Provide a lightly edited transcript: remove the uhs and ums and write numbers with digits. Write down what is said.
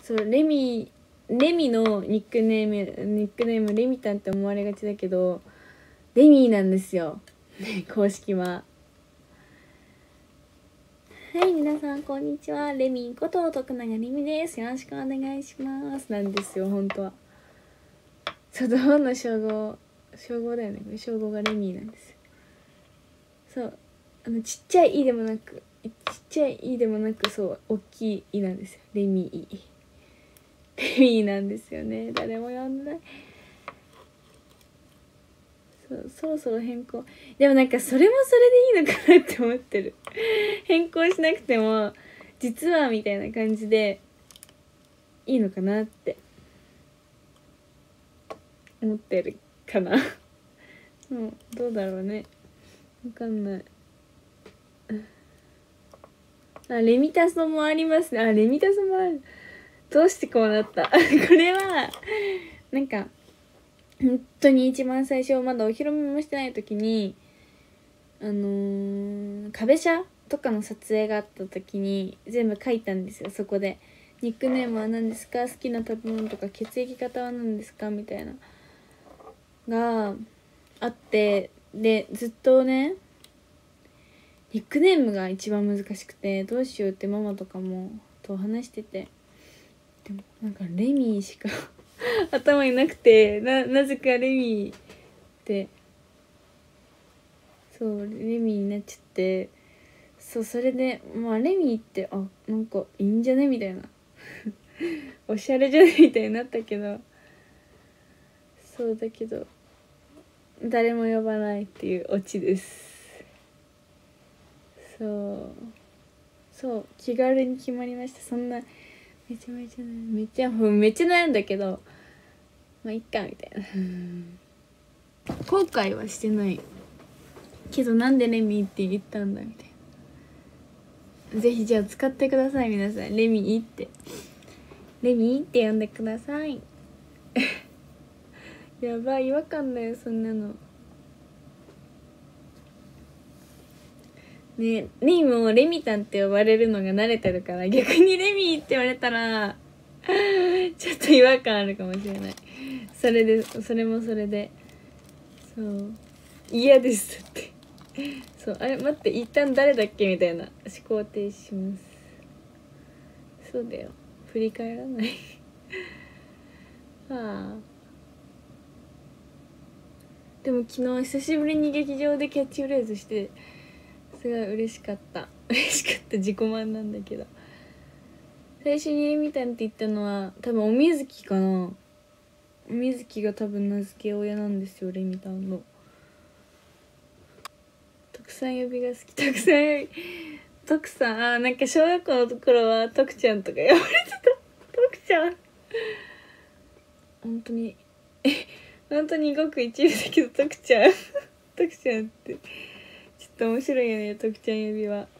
そうレミのニックネームレミたんって思われがちだけど、レミなんですよ公式は。はい、皆さんこんにちは。レミこと徳永レミです。よろしくお願いします。なんですよ本当は。そうどの称号だよね。称号がレミなんですよ。そうちっちゃい「い」でもなくそう大きい「い」なんですよ。レミなんですよね。誰も呼んでない。そろそろ変更。でもなんかそれもそれでいいのかなって思ってる変更しなくても実はみたいな感じでいいのかなって思ってるかなどうだろうね。わかんない。レミタソもありますね。レミタソもある。どうしてこうなったこれはなんか本当に一番最初まだお披露目もしてない時に壁写とかの撮影があった時に全部書いたんですよ。そこでニックネームは何ですか、好きな食べ物とか血液型は何ですかみたいながあって、でずっとねニックネームが一番難しくてどうしようってママとかもと話してて、でもなんかレミしか頭になくて、なぜかレミってそうレミになっちゃって、それでまあレミってなんかいいんじゃねみたいなおしゃれじゃねみたいになったけど、そうだけど誰も呼ばないっていうオチです。そう気軽に決まりました。そんなめちゃ悩んだけどまあいっかみたいな後悔はしてないけど、なんでレミって言ったんだみたいな。ぜひじゃあ使ってください皆さん。レミって呼んでくださいやばい違和感だよそんなのね。レミもレミたんって呼ばれるのが慣れてるから、逆にレミって言われたらちょっと違和感あるかもしれない。それもそれでそう嫌ですってそう待って一旦誰だっけみたいな思考停止します。そうだよ、振り返らないでも昨日久しぶりに劇場でキャッチフレーズしてすごい嬉しかった自己満なんだけど、最初に見たんって言ったのは多分おみずきかな。おみずきが多分名付け親なんですよレミたんの。徳さん呼びが好き。徳さんなんか小学校の頃は徳ちゃんとか呼ばれてた。徳ちゃん本当にごく一部だけど徳ちゃんってちょっと面白いよね徳ちゃん呼びは。